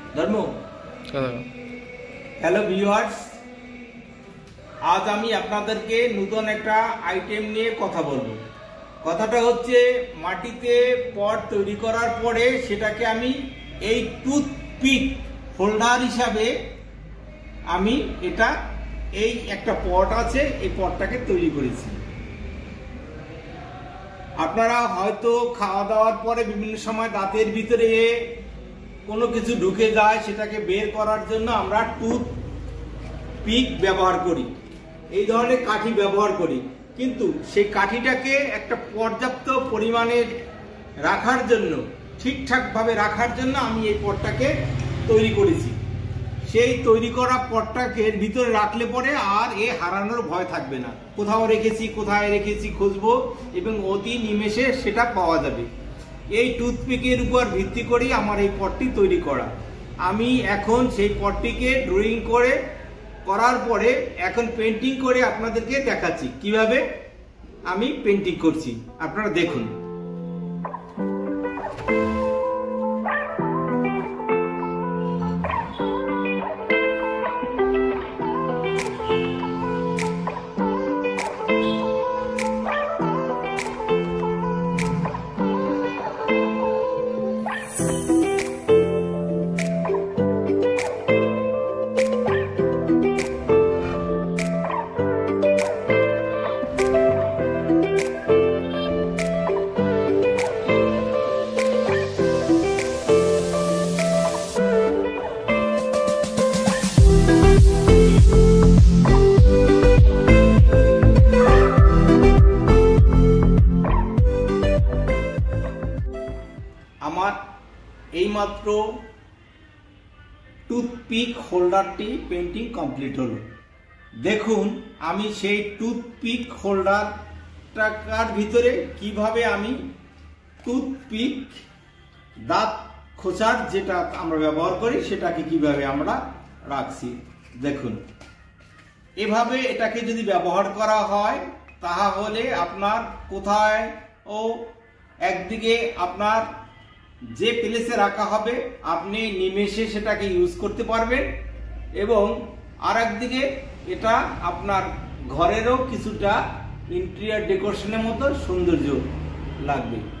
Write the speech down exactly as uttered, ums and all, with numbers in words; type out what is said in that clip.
ধর্ম hello viewers, আজ আমি আপনাদেরকে নতুন একটা আইটেম নিয়ে কথা বলবো। কথাটা হচ্ছে মাটিতে পট তৈরি করার পরে সেটাকে আমি এই টুথপিক হোল্ডার হিসাবে আমি এটা এই একটা পট আছে, এই পটটাকে তৈরি করেছি। আপনারা হয়তো খাওয়া দাওয়ার পরে বিভিন্ন সময় দাঁতের ভিতরে কোনো কিছু ঢুকে যায়, সেটাকে বের করার জন্য আমরা টুথ পিক ব্যবহার করি, এই ধরনের কাঠি ব্যবহার করি। কিন্তু সেই কাঠিটাকে একটা পর্যাপ্ত পরিমাণে রাখার জন্য, ঠিকঠাকভাবে রাখার জন্য আমি এই পটটাকে তৈরি করেছি। সেই তৈরি করা পটটাকে ভিতরে রাখলে পরে আর এ হারানোর ভয় থাকবে না। কোথাও রেখেছি, কোথায় রেখেছি খুঁজবো এবং অতি নিমেষে সেটা পাওয়া যাবে। এই টুথপিকের উপর ভিত্তি করেই আমার এই পটটি তৈরি করা। আমি এখন সেই পটটিকে ড্রয়িং করে করার পরে এখন পেন্টিং করে আপনাদেরকে দেখাচ্ছি কিভাবে আমি পেন্টিং করছি, আপনারা দেখুন। আমার এইমাত্র টুথপিক হোল্ডারটি পেন্টিং কমপ্লিট হলো। দেখুন আমি সেই টুথপিক হোল্ডারটার ভিতরে কিভাবে আমি টুথপিক দাঁত খোঁচার যেটা আমরা ব্যবহার করি সেটাকে কিভাবে আমরা রাখছি দেখুন। এভাবে এটাকে যদি ব্যবহার করা হয় তাহলে আপনার কোথায় ও একদিকে আপনার যে প্লেসে রাখা হবে আপনি নিমেষে সেটাকে ইউজ করতে পারবেন এবং আর একদিকে এটা আপনার ঘরেরও কিছুটা ইন্টেরিয়র ডেকোরেশনের মতো সৌন্দর্য লাগবে।